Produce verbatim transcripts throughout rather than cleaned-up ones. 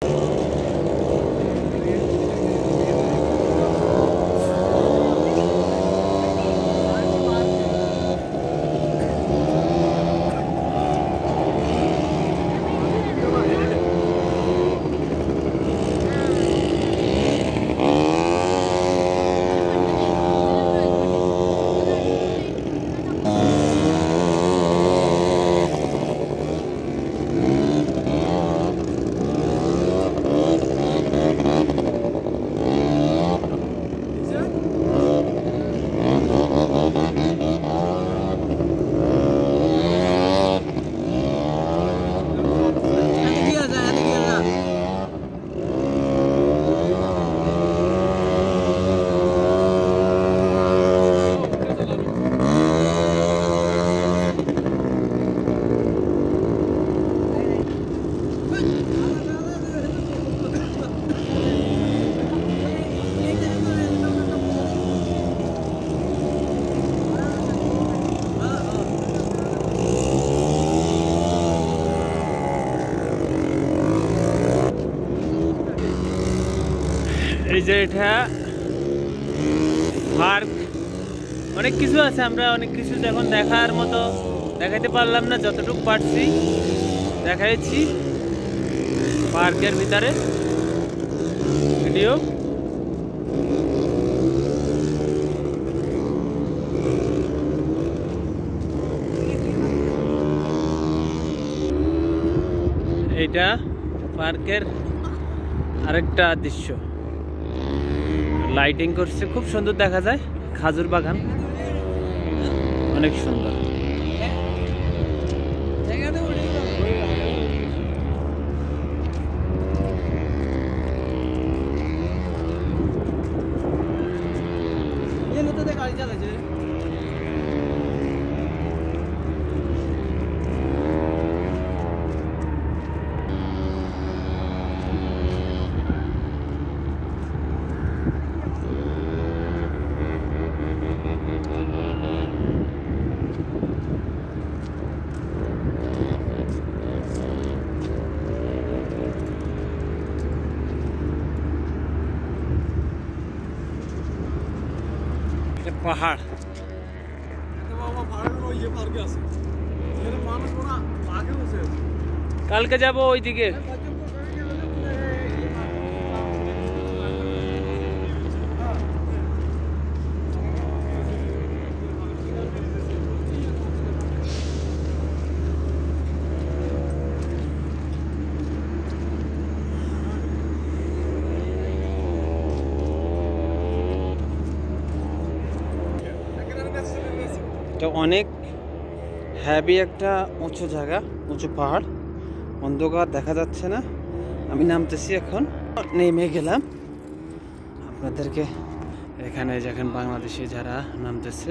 এই যে এটা পার্ক, অনেক কিছু আছে, আমরা অনেক কিছু এখন দেখার মতো দেখাতে পারলাম না, যতটুকু পারছি দেখাইছি পার্কের ভিতরে ভিডিও। এইটা পার্কের আরেকটা দৃশ্য, লাইটিং করছে, খুব সুন্দর দেখা যায়, খাজুর বাগান অনেক সুন্দর। পাহাড় কালকে যাবো ওইদিকে। এটা অনেক হ্যাভি একটা উঁচু জায়গা, উঁচু পাহাড়, অন্ধকার দেখা যাচ্ছে না। আমি নামতেছি, এখন নেমে গেলাম আপনাদেরকে এখানে, যেখানে বাংলাদেশি যারা নামতেছে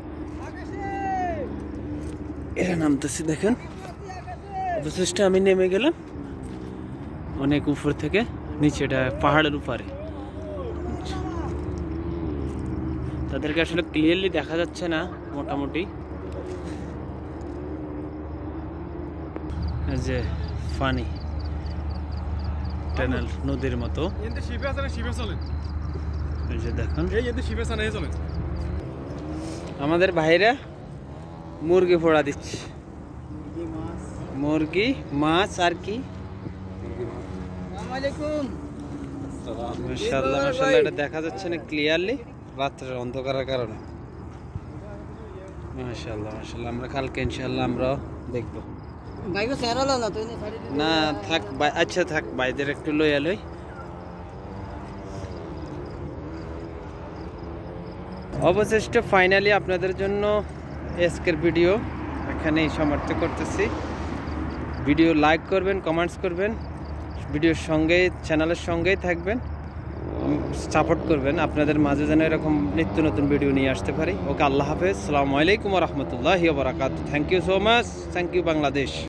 এরা নামতেছে দেখেন, অবশেষে আমি নেমে গেলাম অনেক উপর থেকে নিচে, এটা পাহাড়ের উপরে। তাদেরকে আসলে ক্লিয়ারলি দেখা যাচ্ছে না, মোটামুটি যে ফানি টানেল নদীর মতো। এই যে দেখুন আমাদের ভাইরা মুরগি ফোড়া দিচ্ছে, মুরগি মাছ আর কি। মাশাআল্লাহ মাশাআল্লাহ, এটা দেখা যাচ্ছে না ক্লিয়ারলি রাত্রের অন্ধকারের কারণে। মাশাআল্লাহ মাশাআল্লাহ, আমরা কালকে ইনশাআল্লাহ আমরা দেখবো। না থাক, আচ্ছা থাক, বাইদের একটু লইয়া লই। অবশিষ্ট ফাইনালি আপনাদের জন্য আজকের ভিডিও এখানেই সমাপ্ত করতেছি। ভিডিও লাইক করবেন, কমেন্টস করবেন, ভিডিওর সঙ্গে চ্যানেলের সঙ্গেই থাকবেন, সাপোর্ট করবেন। আপনাদের মাঝে যেন এরকম নিত্য নতুন ভিডিও নিয়ে আসতে পারি। ওকে, আল্লাহ হাফেজ, আসসালামু আলাইকুম ওয়া রাহমাতুল্লাহি ওয়া বারাকাতুহু। Thank you so much, thank you Bangladesh.